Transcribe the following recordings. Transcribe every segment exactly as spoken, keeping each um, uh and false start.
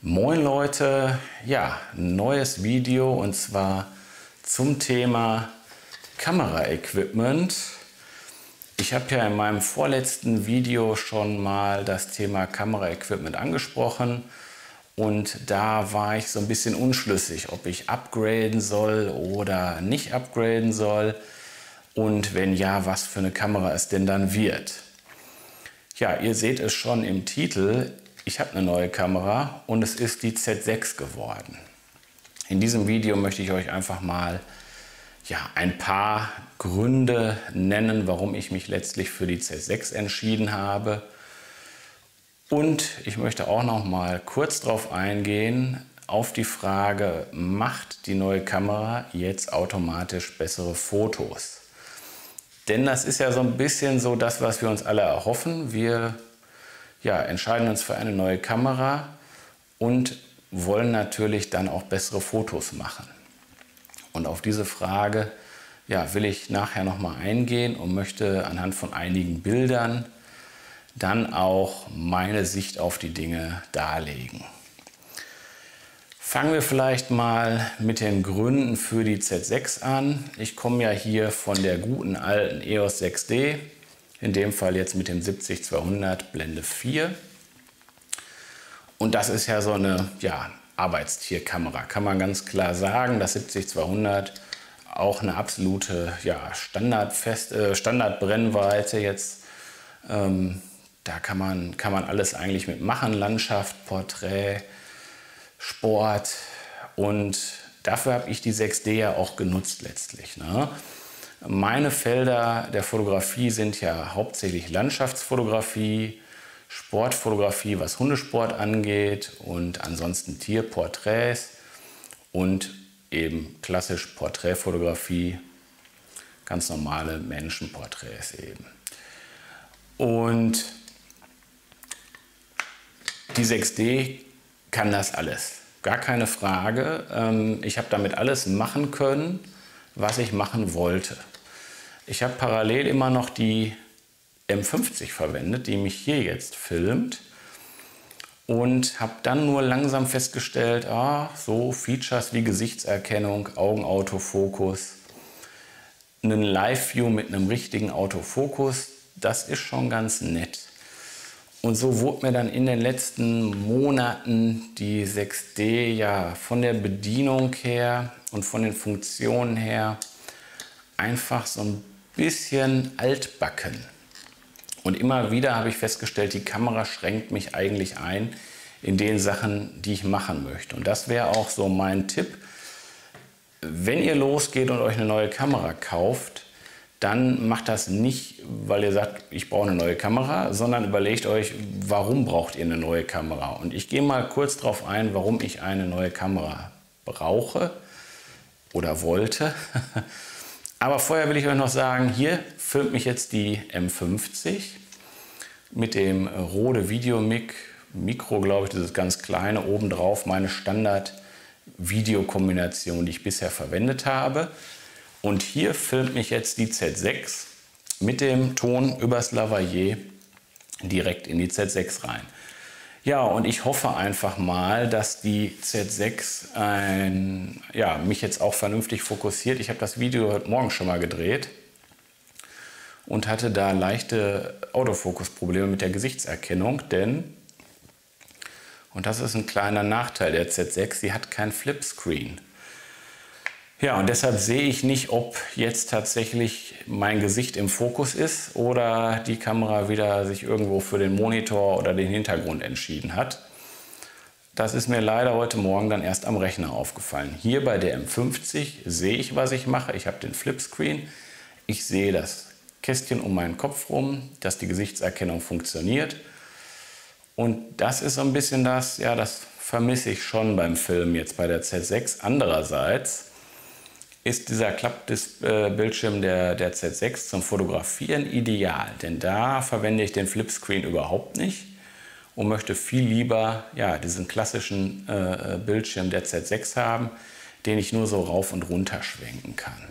Moin Leute, ja, neues Video und zwar zum Thema Kameraequipment. Ich habe ja in meinem vorletzten Video schon mal das Thema Kameraequipment angesprochen und da war ich so ein bisschen unschlüssig, ob ich upgraden soll oder nicht upgraden soll und wenn ja, was für eine Kamera es denn dann wird. Ja, ihr seht es schon im Titel. Ich habe eine neue Kamera und es ist die Z sechs geworden. In diesem Video möchte ich euch einfach mal ja, ein paar Gründe nennen, warum ich mich letztlich für die Z sechs entschieden habe. Und ich möchte auch noch mal kurz darauf eingehen, auf die Frage, macht die neue Kamera jetzt automatisch bessere Fotos? Denn das ist ja so ein bisschen so das, was wir uns alle erhoffen. Wir Ja, entscheiden uns für eine neue Kamera und wollen natürlich dann auch bessere Fotos machen. Und auf diese Frage ja, will ich nachher noch mal eingehen und möchte anhand von einigen Bildern dann auch meine Sicht auf die Dinge darlegen. Fangen wir vielleicht mal mit den Gründen für die Z sechs an. Ich komme ja hier von der guten alten E O S sechs D. In dem Fall jetzt mit dem siebzig zweihundert Blende vier. Und das ist ja so eine ja, Arbeitstierkamera, kann man ganz klar sagen. Das siebzig zweihundert auch eine absolute ja, Standardfest, äh, Standardbrennweite jetzt. Ähm, da kann man, kann man alles eigentlich mitmachen, Landschaft, Porträt, Sport. Und dafür habe ich die sechs D ja auch genutzt letztlich, ne? Meine Felder der Fotografie sind ja hauptsächlich Landschaftsfotografie, Sportfotografie, was Hundesport angeht und ansonsten Tierporträts und eben klassisch Porträtfotografie, ganz normale Menschenporträts eben. Und die sechs D kann das alles, gar keine Frage. Ich habe damit alles machen können, was ich machen wollte. Ich habe parallel immer noch die M fünfzig verwendet, die mich hier jetzt filmt und habe dann nur langsam festgestellt, ah, so Features wie Gesichtserkennung, Augenautofokus, einen Live-View mit einem richtigen Autofokus, das ist schon ganz nett. Und so wurde mir dann in den letzten Monaten die sechs D ja von der Bedienung her und von den Funktionen her einfach so ein bisschen altbacken. Und immer wieder habe ich festgestellt, die Kamera schränkt mich eigentlich ein in den Sachen, die ich machen möchte. Und das wäre auch so mein Tipp. Wenn ihr losgeht und euch eine neue Kamera kauft, dann macht das nicht, weil ihr sagt, ich brauche eine neue Kamera, sondern überlegt euch, warum braucht ihr eine neue Kamera? Und ich gehe mal kurz darauf ein, warum ich eine neue Kamera brauche oder wollte. Aber vorher will ich euch noch sagen, hier filmt mich jetzt die M fünfzig mit dem Rode Videomic Mikro, glaube ich, dieses ganz kleine, obendrauf meine Standard-Videokombination, die ich bisher verwendet habe. Und hier filmt mich jetzt die Z sechs mit dem Ton übers Lavalier direkt in die Z sechs rein. Ja, und ich hoffe einfach mal, dass die Z sechs ein, ja, mich jetzt auch vernünftig fokussiert. Ich habe das Video heute Morgen schon mal gedreht und hatte da leichte Autofokusprobleme mit der Gesichtserkennung, denn, und das ist ein kleiner Nachteil der Z sechs, sie hat kein Flipscreen. Ja, und deshalb sehe ich nicht, ob jetzt tatsächlich mein Gesicht im Fokus ist oder die Kamera wieder sich irgendwo für den Monitor oder den Hintergrund entschieden hat. Das ist mir leider heute Morgen dann erst am Rechner aufgefallen. Hier bei der M fünfzig sehe ich, was ich mache. Ich habe den Flipscreen. Ich sehe das Kästchen um meinen Kopf rum, dass die Gesichtserkennung funktioniert. Und das ist so ein bisschen das, ja, das vermisse ich schon beim Film jetzt bei der Z sechs. Andererseits ist dieser Klappbildschirm der, der Z sechs zum Fotografieren ideal, denn da verwende ich den Flipscreen überhaupt nicht und möchte viel lieber ja, diesen klassischen äh, Bildschirm der Z sechs haben, den ich nur so rauf und runter schwenken kann.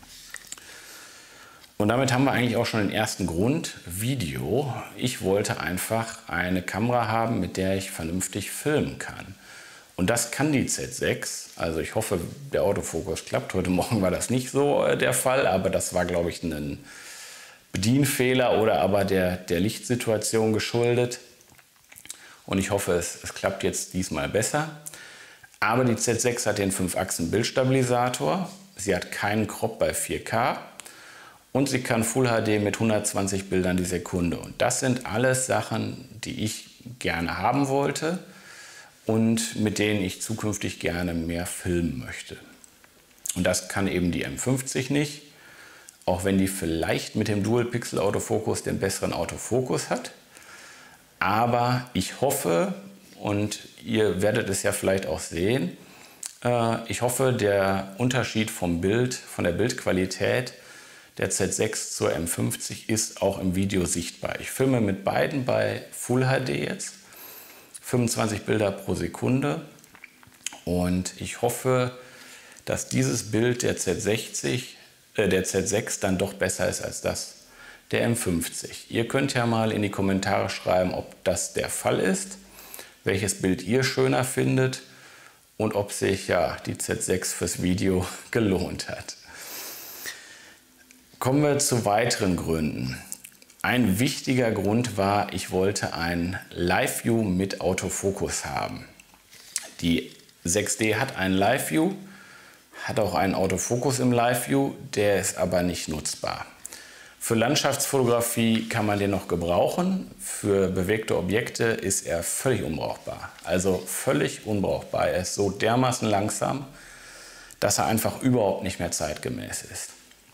Und damit haben wir eigentlich auch schon den ersten Grund, Video. Ich wollte einfach eine Kamera haben, mit der ich vernünftig filmen kann. Und das kann die Z sechs. Also ich hoffe, der Autofokus klappt. Heute Morgen war das nicht so äh, der Fall, aber das war, glaube ich, ein Bedienfehler oder aber der, der Lichtsituation geschuldet. Und ich hoffe, es, es klappt jetzt diesmal besser. Aber die Z sechs hat den fünf Achsen Bildstabilisator. Sie hat keinen Crop bei vier K. Und sie kann Full H D mit hundertzwanzig Bildern die Sekunde. Und das sind alles Sachen, die ich gerne haben wollte und mit denen ich zukünftig gerne mehr filmen möchte. Und das kann eben die M fünfzig nicht, auch wenn die vielleicht mit dem Dual-Pixel-Autofokus den besseren Autofokus hat. Aber ich hoffe, und ihr werdet es ja vielleicht auch sehen, äh, ich hoffe, der Unterschied vom Bild, von der Bildqualität der Z sechs zur M fünfzig ist auch im Video sichtbar. Ich filme mit beiden bei Full H D jetzt, fünfundzwanzig Bilder pro Sekunde. Und ich hoffe, dass dieses Bild der Z sechzig, äh, der Z sechs dann doch besser ist als das der M fünfzig. Ihr könnt ja mal in die Kommentare schreiben, ob das der Fall ist, welches Bild ihr schöner findet und ob sich ja die Z sechs fürs Video gelohnt hat. Kommen wir zu weiteren Gründen. Ein wichtiger Grund war, ich wollte ein Live-View mit Autofokus haben. Die sechs D hat einen Live-View, hat auch einen Autofokus im Live-View, der ist aber nicht nutzbar. Für Landschaftsfotografie kann man den noch gebrauchen, für bewegte Objekte ist er völlig unbrauchbar. Also völlig unbrauchbar. Er ist so dermaßen langsam, dass er einfach überhaupt nicht mehr zeitgemäß ist.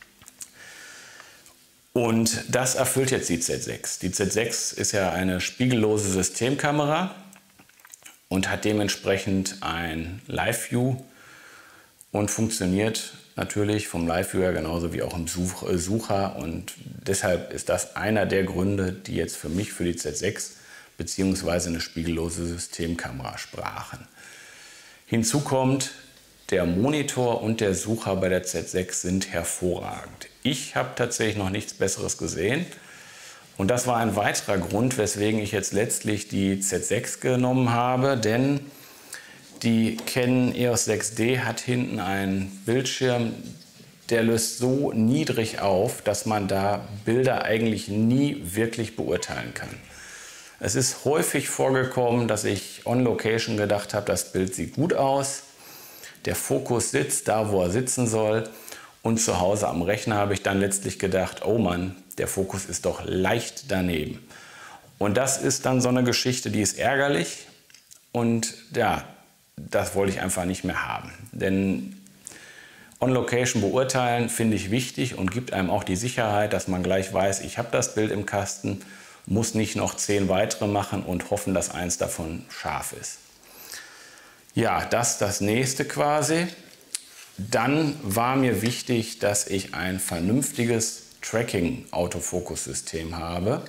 Und das erfüllt jetzt die Z sechs. Die Z sechs ist ja eine spiegellose Systemkamera und hat dementsprechend ein Live-View und funktioniert natürlich vom Live-Viewer genauso wie auch im Such Sucher. Und deshalb ist das einer der Gründe, die jetzt für mich für die Z sechs bzw. eine spiegellose Systemkamera sprachen. Hinzu kommt, der Monitor und der Sucher bei der Z sechs sind hervorragend. Ich habe tatsächlich noch nichts Besseres gesehen. Und das war ein weiterer Grund, weswegen ich jetzt letztlich die Z sechs genommen habe. Denn die Canon E O S sechs D hat hinten einen Bildschirm, der löst so niedrig auf, dass man da Bilder eigentlich nie wirklich beurteilen kann. Es ist häufig vorgekommen, dass ich on Location gedacht habe, das Bild sieht gut aus. Der Fokus sitzt da, wo er sitzen soll. Und zu Hause am Rechner habe ich dann letztlich gedacht, oh Mann, der Fokus ist doch leicht daneben. Und das ist dann so eine Geschichte, die ist ärgerlich. Und ja, das wollte ich einfach nicht mehr haben. Denn On-Location beurteilen finde ich wichtig und gibt einem auch die Sicherheit, dass man gleich weiß, ich habe das Bild im Kasten, muss nicht noch zehn weitere machen und hoffen, dass eins davon scharf ist. Ja, das das nächste quasi. Dann war mir wichtig, dass ich ein vernünftiges Tracking-Autofokus-System habe.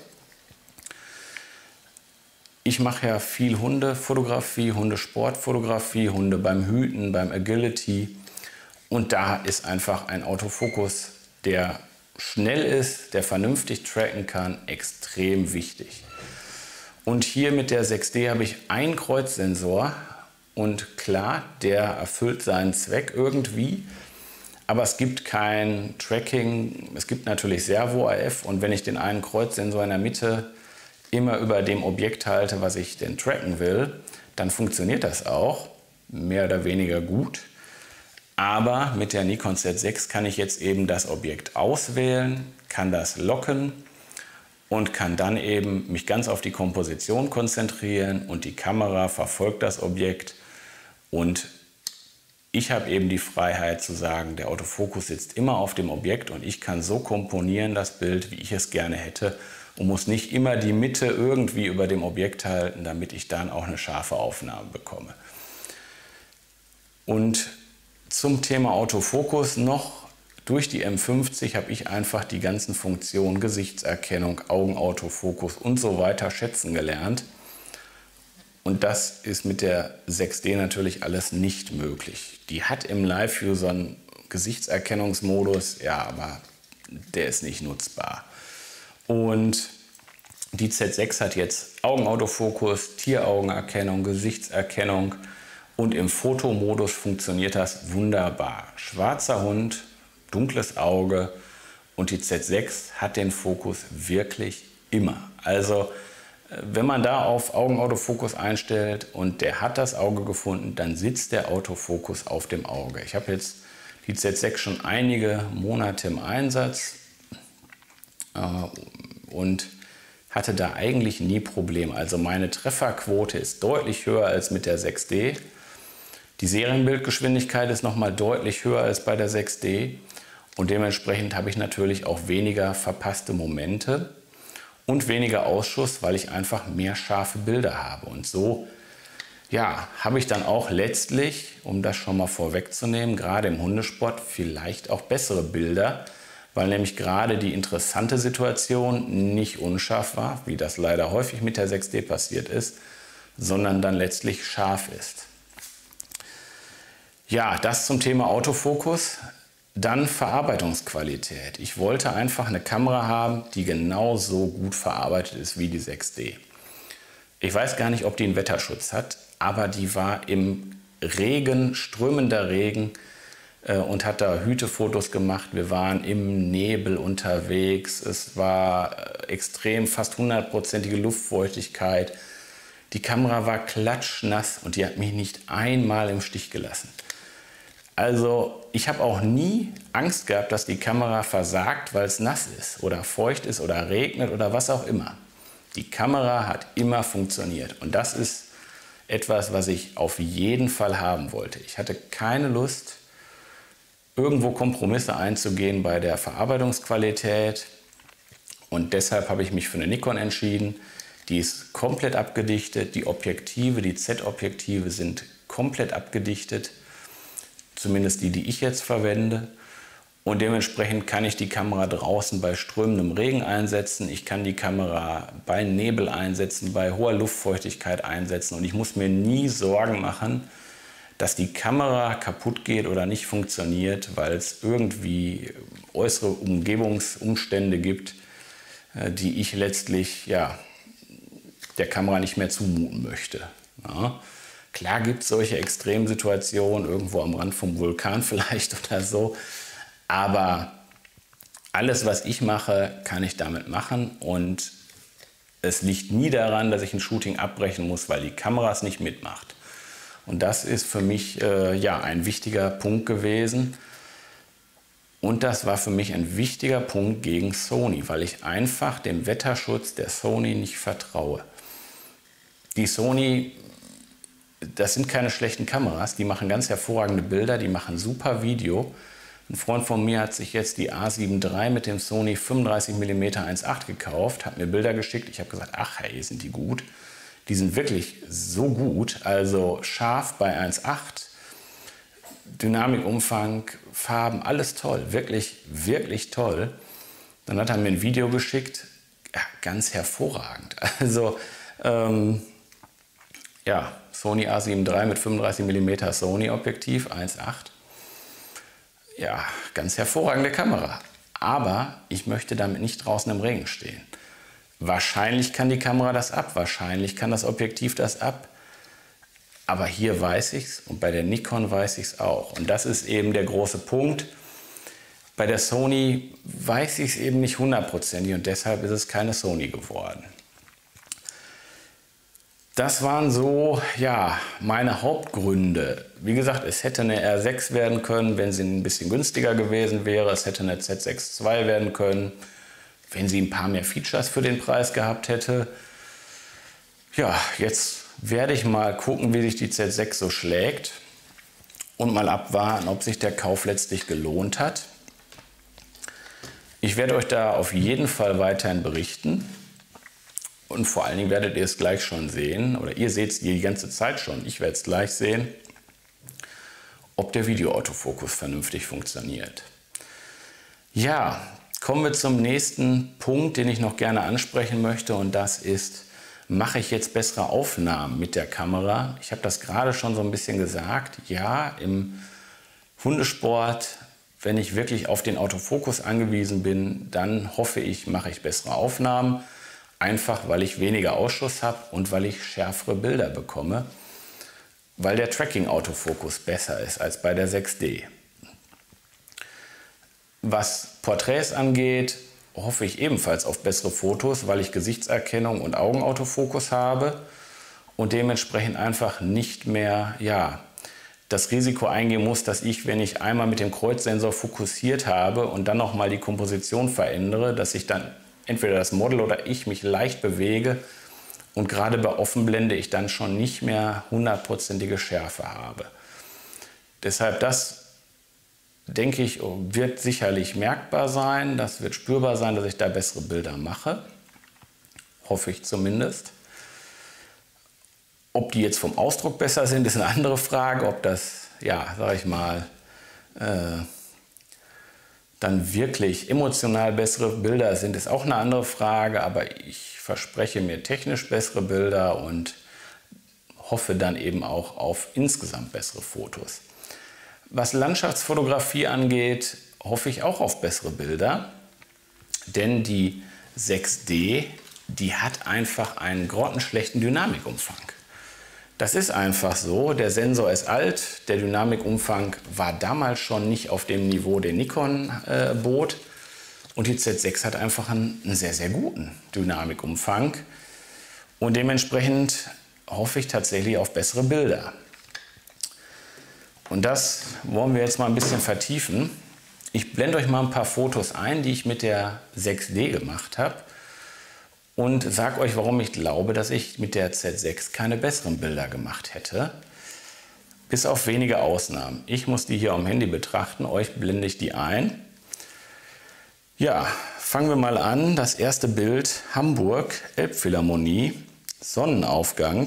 Ich mache ja viel Hundefotografie, Hundesportfotografie, Hunde beim Hüten, beim Agility. Und da ist einfach ein Autofokus, der schnell ist, der vernünftig tracken kann, extrem wichtig. Und hier mit der sechs D habe ich einen Kreuzsensor. Und klar, der erfüllt seinen Zweck irgendwie, aber es gibt kein Tracking, es gibt natürlich Servo-A F und wenn ich den einen Kreuzsensor in der Mitte immer über dem Objekt halte, was ich denn tracken will, dann funktioniert das auch, mehr oder weniger gut. Aber mit der Nikon Z sechs kann ich jetzt eben das Objekt auswählen, kann das locken und kann dann eben mich ganz auf die Komposition konzentrieren und die Kamera verfolgt das Objekt. Und ich habe eben die Freiheit zu sagen, der Autofokus sitzt immer auf dem Objekt und ich kann so komponieren das Bild, wie ich es gerne hätte und muss nicht immer die Mitte irgendwie über dem Objekt halten, damit ich dann auch eine scharfe Aufnahme bekomme. Und zum Thema Autofokus noch, durch die M fünfzig habe ich einfach die ganzen Funktionen, Gesichtserkennung, Augenautofokus und so weiter schätzen gelernt. Und das ist mit der sechs D natürlich alles nicht möglich. Die hat im Live-View so einen Gesichtserkennungsmodus, ja, aber der ist nicht nutzbar. Und die Z sechs hat jetzt Augenautofokus, Tieraugenerkennung, Gesichtserkennung Und im Fotomodus funktioniert das wunderbar. Schwarzer Hund, dunkles Auge und die Z sechs hat den Fokus wirklich immer. Also wenn man da auf Augenautofokus einstellt und der hat das Auge gefunden, dann sitzt der Autofokus auf dem Auge. Ich habe jetzt die Z sechs schon einige Monate im Einsatz äh, und hatte da eigentlich nie Probleme. Also meine Trefferquote ist deutlich höher als mit der sechs D. Die Serienbildgeschwindigkeit ist noch mal deutlich höher als bei der sechs D und dementsprechend habe ich natürlich auch weniger verpasste Momente und weniger Ausschuss, weil ich einfach mehr scharfe Bilder habe. Und so ja, habe ich dann auch letztlich, um das schon mal vorwegzunehmen, gerade im Hundesport vielleicht auch bessere Bilder, weil nämlich gerade die interessante Situation nicht unscharf war, wie das leider häufig mit der sechs D passiert ist, sondern dann letztlich scharf ist. Ja, das zum Thema Autofokus. Dann Verarbeitungsqualität. Ich wollte einfach eine Kamera haben, die genauso gut verarbeitet ist wie die sechs D. Ich weiß gar nicht, ob die einen Wetterschutz hat, aber die war im Regen, strömender Regen äh, und hat da Hütefotos gemacht. Wir waren im Nebel unterwegs. Es war extrem, fast hundertprozentige Luftfeuchtigkeit. Die Kamera war klatschnass und die hat mich nicht einmal im Stich gelassen. Also ich habe auch nie Angst gehabt, dass die Kamera versagt, weil es nass ist oder feucht ist oder regnet oder was auch immer. Die Kamera hat immer funktioniert und das ist etwas, was ich auf jeden Fall haben wollte. Ich hatte keine Lust, irgendwo Kompromisse einzugehen bei der Verarbeitungsqualität und deshalb habe ich mich für eine Nikon entschieden. Die ist komplett abgedichtet, die Objektive, die Z-Objektive sind komplett abgedichtet. Zumindest die, die ich jetzt verwende. Und dementsprechend kann ich die Kamera draußen bei strömendem Regen einsetzen. Ich kann die Kamera bei Nebel einsetzen, bei hoher Luftfeuchtigkeit einsetzen. Und ich muss mir nie Sorgen machen, dass die Kamera kaputt geht oder nicht funktioniert, weil es irgendwie äußere Umgebungsumstände gibt, die ich letztlich ja, der Kamera nicht mehr zumuten möchte. Ja. Klar gibt es solche Extremsituationen, irgendwo am Rand vom Vulkan vielleicht oder so. Aber alles, was ich mache, kann ich damit machen. Und es liegt nie daran, dass ich ein Shooting abbrechen muss, weil die Kamera es nicht mitmacht. Und das ist für mich äh, ja, ein wichtiger Punkt gewesen. Und das war für mich ein wichtiger Punkt gegen Sony, weil ich einfach dem Wetterschutz der Sony nicht vertraue. Die Sony... Das sind keine schlechten Kameras, die machen ganz hervorragende Bilder, die machen super Video. Ein Freund von mir hat sich jetzt die A sieben drei mit dem Sony fünfunddreißig Millimeter eins Komma acht gekauft, hat mir Bilder geschickt. Ich habe gesagt, ach hey, sind die gut. Die sind wirklich so gut, also scharf bei eins Komma acht, Dynamikumfang, Farben, alles toll, wirklich, wirklich toll. Dann hat er mir ein Video geschickt, ja, ganz hervorragend. Also, ähm, ja, Sony A sieben drei mit fünfunddreißig Millimeter Sony-Objektiv, eins Komma acht. Ja, ganz hervorragende Kamera. Aber ich möchte damit nicht draußen im Regen stehen. Wahrscheinlich kann die Kamera das ab, wahrscheinlich kann das Objektiv das ab. Aber hier weiß ich es und bei der Nikon weiß ich es auch. Und das ist eben der große Punkt. Bei der Sony weiß ich es eben nicht hundertprozentig und deshalb ist es keine Sony geworden. Das waren so ja, meine Hauptgründe. Wie gesagt, es hätte eine R sechs werden können, wenn sie ein bisschen günstiger gewesen wäre. Es hätte eine Z sechs zwei werden können, wenn sie ein paar mehr Features für den Preis gehabt hätte. Ja, jetzt werde ich mal gucken, wie sich die Z sechs so schlägt und mal abwarten, ob sich der Kauf letztlich gelohnt hat. Ich werde euch da auf jeden Fall weiterhin berichten. Und vor allen Dingen werdet ihr es gleich schon sehen, oder ihr seht es die ganze Zeit schon, ich werde es gleich sehen, ob der Videoautofokus vernünftig funktioniert. Ja, kommen wir zum nächsten Punkt, den ich noch gerne ansprechen möchte, und das ist, mache ich jetzt bessere Aufnahmen mit der Kamera? Ich habe das gerade schon so ein bisschen gesagt, ja, im Hundesport, wenn ich wirklich auf den Autofokus angewiesen bin, dann hoffe ich, mache ich bessere Aufnahmen. Einfach, weil ich weniger Ausschuss habe und weil ich schärfere Bilder bekomme. weil der Tracking-Autofokus besser ist als bei der sechs D. Was Porträts angeht, hoffe ich ebenfalls auf bessere Fotos, weil ich Gesichtserkennung und Augenautofokus habe und dementsprechend einfach nicht mehr, ja, das Risiko eingehen muss, dass ich, wenn ich einmal mit dem Kreuzsensor fokussiert habe und dann nochmal die Komposition verändere, dass ich dann entweder das Model oder ich mich leicht bewege und gerade bei Offenblende ich dann schon nicht mehr hundertprozentige Schärfe habe. Deshalb das, denke ich, wird sicherlich merkbar sein, das wird spürbar sein, dass ich da bessere Bilder mache, hoffe ich zumindest. Ob die jetzt vom Ausdruck besser sind, ist eine andere Frage. Ob das, ja, sag ich mal, äh, dann wirklich emotional bessere Bilder sind, ist auch eine andere Frage. Aber ich verspreche mir technisch bessere Bilder und hoffe dann eben auch auf insgesamt bessere Fotos. Was Landschaftsfotografie angeht, hoffe ich auch auf bessere Bilder. Denn die sechs D, die hat einfach einen grottenschlechten Dynamikumfang. Das ist einfach so, der Sensor ist alt, der Dynamikumfang war damals schon nicht auf dem Niveau, den Nikon äh, bot. Und die Z sechs hat einfach einen, einen sehr, sehr guten Dynamikumfang. Und dementsprechend hoffe ich tatsächlich auf bessere Bilder. Und das wollen wir jetzt mal ein bisschen vertiefen. Ich blende euch mal ein paar Fotos ein, die ich mit der sechs D gemacht habe. Und sage euch, warum ich glaube, dass ich mit der Z sechs keine besseren Bilder gemacht hätte. Bis auf wenige Ausnahmen. Ich muss die hier am Handy betrachten, euch blende ich die ein. Ja, fangen wir mal an. Das erste Bild, Hamburg, Elbphilharmonie, Sonnenaufgang.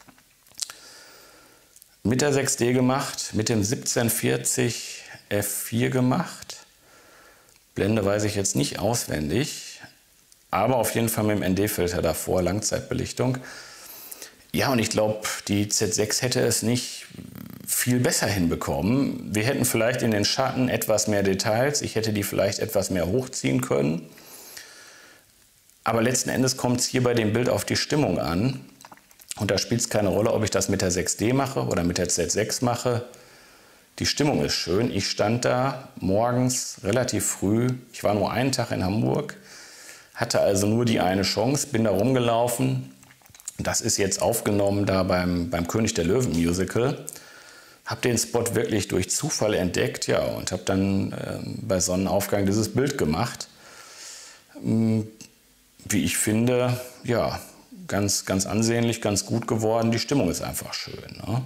Mit der sechs D gemacht, mit dem siebzehn vierzig F vier gemacht. Blende weiß ich jetzt nicht auswendig. Aber auf jeden Fall mit dem N D-Filter davor, Langzeitbelichtung. Ja, und ich glaube, die Z sechs hätte es nicht viel besser hinbekommen. Wir hätten vielleicht in den Schatten etwas mehr Details. Ich hätte die vielleicht etwas mehr hochziehen können. Aber letzten Endes kommt es hier bei dem Bild auf die Stimmung an. Und da spielt es keine Rolle, ob ich das mit der sechs D mache oder mit der Z sechs mache. Die Stimmung ist schön. Ich stand da morgens relativ früh. Ich war nur einen Tag in Hamburg. Hatte also nur die eine Chance, bin da rumgelaufen. Das ist jetzt aufgenommen da beim, beim König der Löwen Musical. Habe den Spot wirklich durch Zufall entdeckt, ja, und habe dann äh, bei Sonnenaufgang dieses Bild gemacht. Ähm, wie ich finde, ja, ganz, ganz ansehnlich, ganz gut geworden. Die Stimmung ist einfach schön, ne?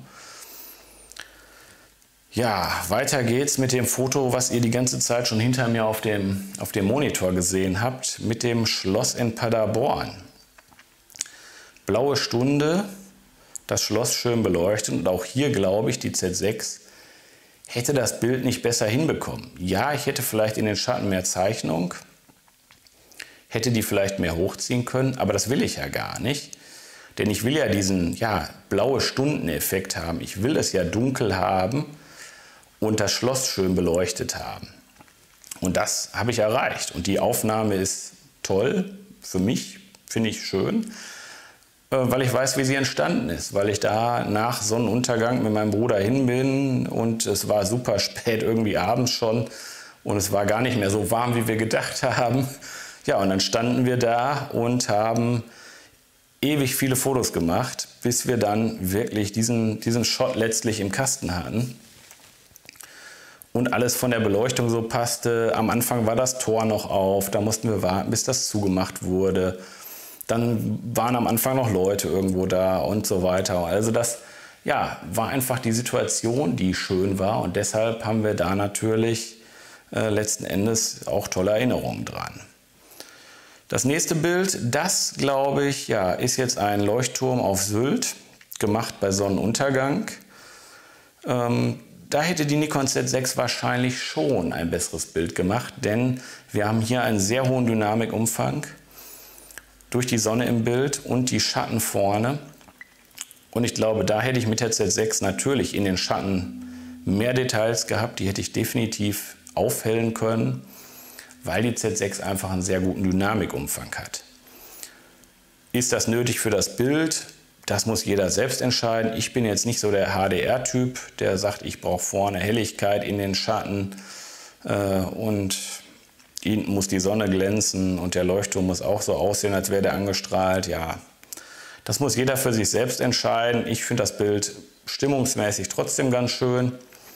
Ja, weiter geht's mit dem Foto, was ihr die ganze Zeit schon hinter mir auf dem, auf dem Monitor gesehen habt, mit dem Schloss in Paderborn. Blaue Stunde, das Schloss schön beleuchtet und auch hier glaube ich, die Z sechs hätte das Bild nicht besser hinbekommen. Ja, ich hätte vielleicht in den Schatten mehr Zeichnung, hätte die vielleicht mehr hochziehen können, aber das will ich ja gar nicht. Denn ich will ja diesen, ja, blaue Stunden-Effekt haben. Ich will es ja dunkel haben und das Schloss schön beleuchtet haben. Und das habe ich erreicht. Und die Aufnahme ist toll, für mich, finde ich schön, weil ich weiß, wie sie entstanden ist. Weil ich da nach Sonnenuntergang mit meinem Bruder hin bin und es war super spät, irgendwie abends schon. Und es war gar nicht mehr so warm, wie wir gedacht haben. Ja, und dann standen wir da und haben ewig viele Fotos gemacht, bis wir dann wirklich diesen, diesen Shot letztlich im Kasten hatten. Und alles von der Beleuchtung so passte. Am Anfang war das Tor noch auf, da mussten wir warten, bis das zugemacht wurde. Dann waren am Anfang noch Leute irgendwo da und so weiter. Also das, ja, war einfach die Situation, die schön war. Und deshalb haben wir da natürlich äh, letzten Endes auch tolle Erinnerungen dran. Das nächste Bild, das glaube ich, ja, ist jetzt ein Leuchtturm auf Sylt, gemacht bei Sonnenuntergang. Ähm, Da hätte die Nikon Z sechs wahrscheinlich schon ein besseres Bild gemacht, denn wir haben hier einen sehr hohen Dynamikumfang durch die Sonne im Bild und die Schatten vorne. Und ich glaube, da hätte ich mit der Z sechs natürlich in den Schatten mehr Details gehabt. Die hätte ich definitiv aufhellen können, weil die Z sechs einfach einen sehr guten Dynamikumfang hat. Ist das nötig für das Bild? Das muss jeder selbst entscheiden. Ich bin jetzt nicht so der H D R-Typ, der sagt, ich brauche vorne Helligkeit in den Schatten äh, und hinten muss die Sonne glänzen und der Leuchtturm muss auch so aussehen, als wäre der angestrahlt. Ja, das muss jeder für sich selbst entscheiden. Ich finde das Bild stimmungsmäßig trotzdem ganz schön.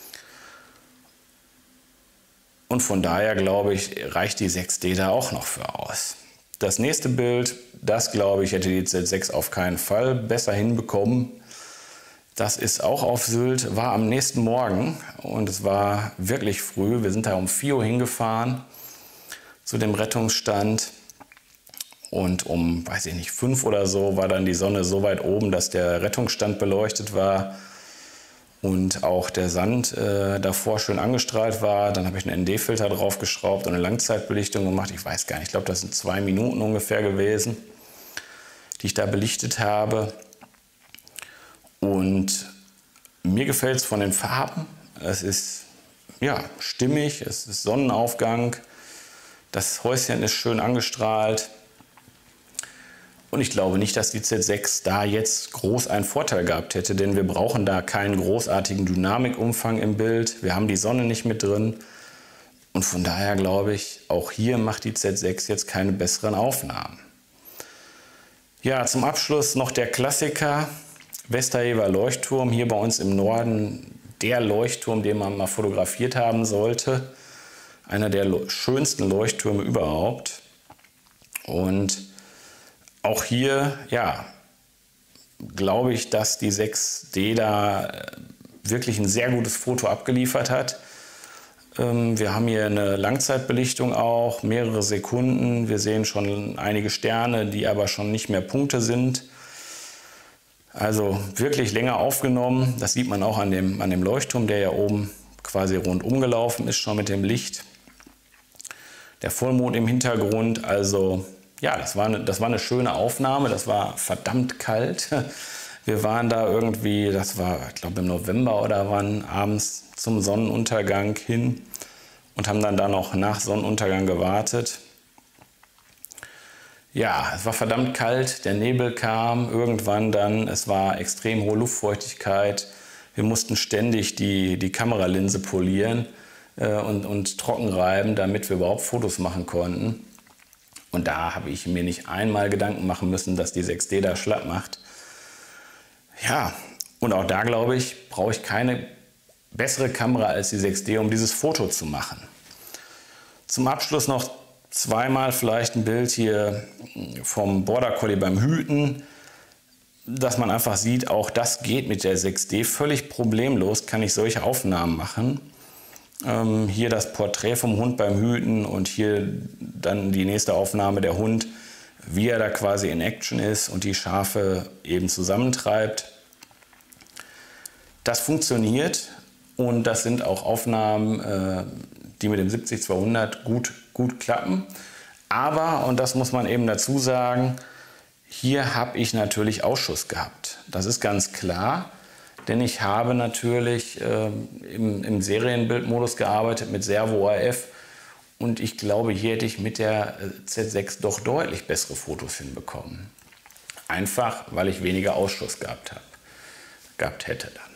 Und von daher, glaube ich, reicht die sechs D da auch noch für aus. Das nächste Bild, das glaube ich, hätte die Z sechs auf keinen Fall besser hinbekommen. Das ist auch auf Sylt, war am nächsten Morgen und es war wirklich früh. Wir sind da um vier Uhr hingefahren zu dem Rettungsstand und um, weiß ich nicht, fünf oder so war dann die Sonne so weit oben, dass der Rettungsstand beleuchtet war und auch der Sand äh, davor schön angestrahlt war. Dann habe ich einen N D-Filter draufgeschraubt und eine Langzeitbelichtung gemacht. Ich weiß gar nicht, ich glaube, das sind zwei Minuten ungefähr gewesen, die ich da belichtet habe. Und mir gefällt es von den Farben. Es ist ja, stimmig, es ist Sonnenaufgang. Das Häuschen ist schön angestrahlt. Und ich glaube nicht, dass die Z sechs da jetzt groß einen Vorteil gehabt hätte, denn wir brauchen da keinen großartigen Dynamikumfang im Bild. Wir haben die Sonne nicht mit drin. Und von daher glaube ich, auch hier macht die Z sechs jetzt keine besseren Aufnahmen. Ja, zum Abschluss noch der Klassiker. Westerhever Leuchtturm, hier bei uns im Norden der Leuchtturm, den man mal fotografiert haben sollte. Einer der schönsten Leuchttürme überhaupt. Und auch hier, ja, glaube ich, dass die sechs D da wirklich ein sehr gutes Foto abgeliefert hat. Wir haben hier eine Langzeitbelichtung auch, mehrere Sekunden. Wir sehen schon einige Sterne, die aber schon nicht mehr Punkte sind. Also wirklich länger aufgenommen. Das sieht man auch an dem, an dem Leuchtturm, der ja oben quasi rundum gelaufen ist, schon mit dem Licht. Der Vollmond im Hintergrund, also ja, das war, eine, das war eine schöne Aufnahme, das war verdammt kalt. Wir waren da irgendwie, das war, ich glaube im November oder wann, abends zum Sonnenuntergang hin und haben dann da noch nach Sonnenuntergang gewartet. Ja, es war verdammt kalt, der Nebel kam irgendwann dann, es war extrem hohe Luftfeuchtigkeit. Wir mussten ständig die, die Kameralinse polieren äh, und, und trocken reiben, damit wir überhaupt Fotos machen konnten. Und da habe ich mir nicht einmal Gedanken machen müssen, dass die sechs D da schlapp macht. Ja, und auch da, glaube ich, brauche ich keine bessere Kamera als die sechs D, um dieses Foto zu machen. Zum Abschluss noch zweimal vielleicht ein Bild hier vom Border Collie beim Hüten, dass man einfach sieht, auch das geht mit der sechs D völlig problemlos, kann ich solche Aufnahmen machen. Ähm, hier das Porträt vom Hund beim Hüten und hier dann die nächste Aufnahme, der Hund, wie er da quasi in Action ist und die Schafe eben zusammentreibt. Das funktioniert und das sind auch Aufnahmen, äh, die mit dem siebzig zweihundert gut, gut klappen. Aber, und das muss man eben dazu sagen, hier habe ich natürlich Ausschuss gehabt. Das ist ganz klar. Denn ich habe natürlich äh, im, im Serienbildmodus gearbeitet mit Servo O R F und ich glaube, hier hätte ich mit der Z sechs doch deutlich bessere Fotos hinbekommen. Einfach, weil ich weniger Ausschuss gehabt habe, gehabt hätte dann.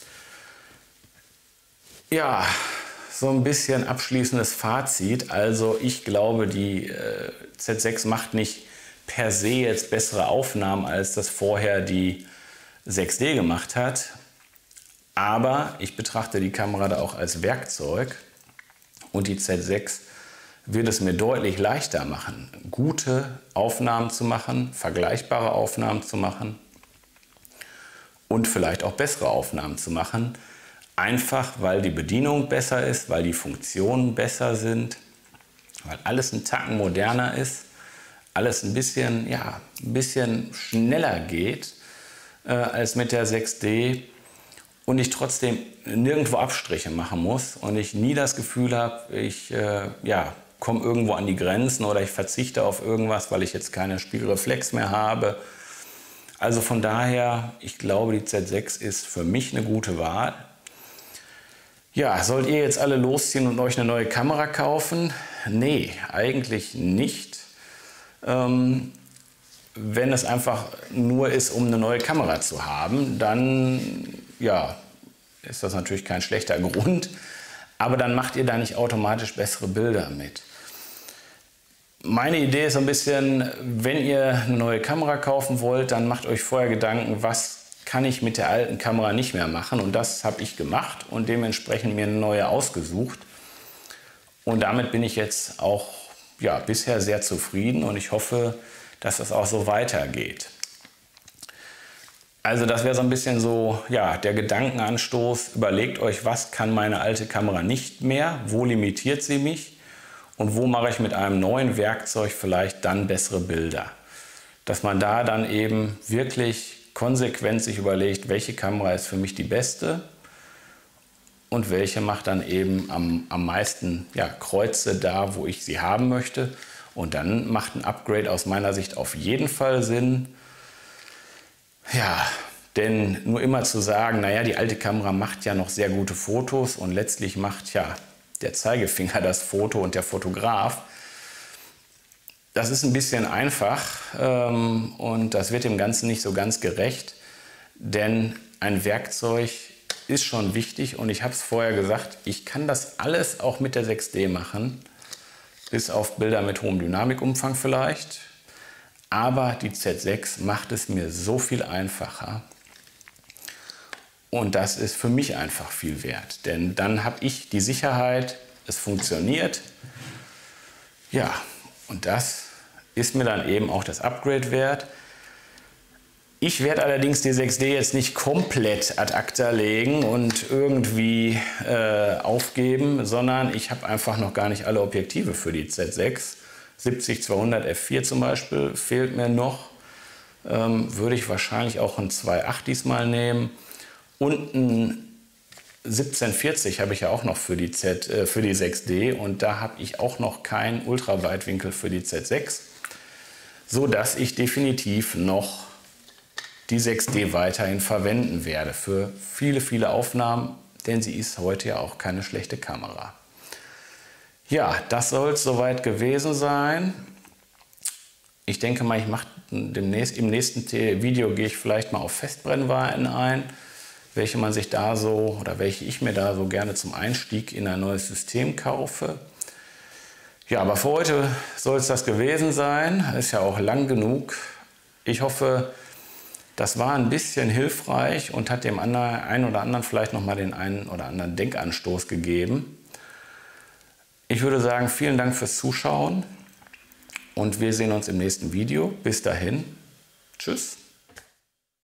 Ja, so ein bisschen abschließendes Fazit. Also ich glaube, die äh, Z sechs macht nicht per se jetzt bessere Aufnahmen, als das vorher die sechs D gemacht hat. Aber ich betrachte die Kamera da auch als Werkzeug und die Z sechs wird es mir deutlich leichter machen, gute Aufnahmen zu machen, vergleichbare Aufnahmen zu machen und vielleicht auch bessere Aufnahmen zu machen. Einfach weil die Bedienung besser ist, weil die Funktionen besser sind, weil alles ein Tacken moderner ist, alles ein bisschen, ja, ein bisschen schneller geht äh, als mit der sechs D. Und ich trotzdem nirgendwo Abstriche machen muss und ich nie das Gefühl habe, ich äh, ja, komme irgendwo an die Grenzen oder ich verzichte auf irgendwas, weil ich jetzt keine Spiegelreflex mehr habe. Also von daher, ich glaube, die Z sechs ist für mich eine gute Wahl. Ja, sollt ihr jetzt alle losziehen und euch eine neue Kamera kaufen? Nee, eigentlich nicht. Ähm, wenn es einfach nur ist, um eine neue Kamera zu haben, dann ja, ist das natürlich kein schlechter Grund, aber dann macht ihr da nicht automatisch bessere Bilder mit. Meine Idee ist so ein bisschen, wenn ihr eine neue Kamera kaufen wollt, dann macht euch vorher Gedanken, was kann ich mit der alten Kamera nicht mehr machen, und das habe ich gemacht und dementsprechend mir eine neue ausgesucht. Und damit bin ich jetzt auch ja, bisher sehr zufrieden und ich hoffe, dass das auch so weitergeht. Also das wäre so ein bisschen so ja, der Gedankenanstoß. Überlegt euch, was kann meine alte Kamera nicht mehr, wo limitiert sie mich und wo mache ich mit einem neuen Werkzeug vielleicht dann bessere Bilder. Dass man da dann eben wirklich konsequent sich überlegt, welche Kamera ist für mich die beste und welche macht dann eben am, am meisten ja, Kreuze da, wo ich sie haben möchte. Und dann macht ein Upgrade aus meiner Sicht auf jeden Fall Sinn. Ja, denn nur immer zu sagen, naja, die alte Kamera macht ja noch sehr gute Fotos und letztlich macht ja der Zeigefinger das Foto und der Fotograf. Das ist ein bisschen einfach ähm, und das wird dem Ganzen nicht so ganz gerecht, denn ein Werkzeug ist schon wichtig und ich habe es vorher gesagt, ich kann das alles auch mit der sechs D machen, bis auf Bilder mit hohem Dynamikumfang vielleicht. Aber die Z sechs macht es mir so viel einfacher. Und das ist für mich einfach viel wert. Denn dann habe ich die Sicherheit, es funktioniert. Ja, und das ist mir dann eben auch das Upgrade wert. Ich werde allerdings die sechs D jetzt nicht komplett ad acta legen und irgendwie äh, aufgeben, sondern ich habe einfach noch gar nicht alle Objektive für die Z sechs. siebzig zweihundert F vier zum Beispiel fehlt mir noch. Ähm, würde ich wahrscheinlich auch ein zwei Komma acht diesmal nehmen. Und ein siebzehn vierzig habe ich ja auch noch für die, Z, äh, für die sechs D und da habe ich auch noch keinen Ultraweitwinkel für die Z sechs, so dass ich definitiv noch die sechs D weiterhin verwenden werde für viele, viele Aufnahmen, denn sie ist heute ja auch keine schlechte Kamera. Ja, das soll es soweit gewesen sein. Ich denke mal, ich mache demnächst, im nächsten Video gehe ich vielleicht mal auf Festbrennweiten ein, welche man sich da so oder welche ich mir da so gerne zum Einstieg in ein neues System kaufe. Ja, aber für heute soll es das gewesen sein. Ist ja auch lang genug. Ich hoffe, das war ein bisschen hilfreich und hat dem einen oder anderen vielleicht noch mal den einen oder anderen Denkanstoß gegeben. Ich würde sagen, vielen Dank fürs Zuschauen und wir sehen uns im nächsten Video. Bis dahin, tschüss.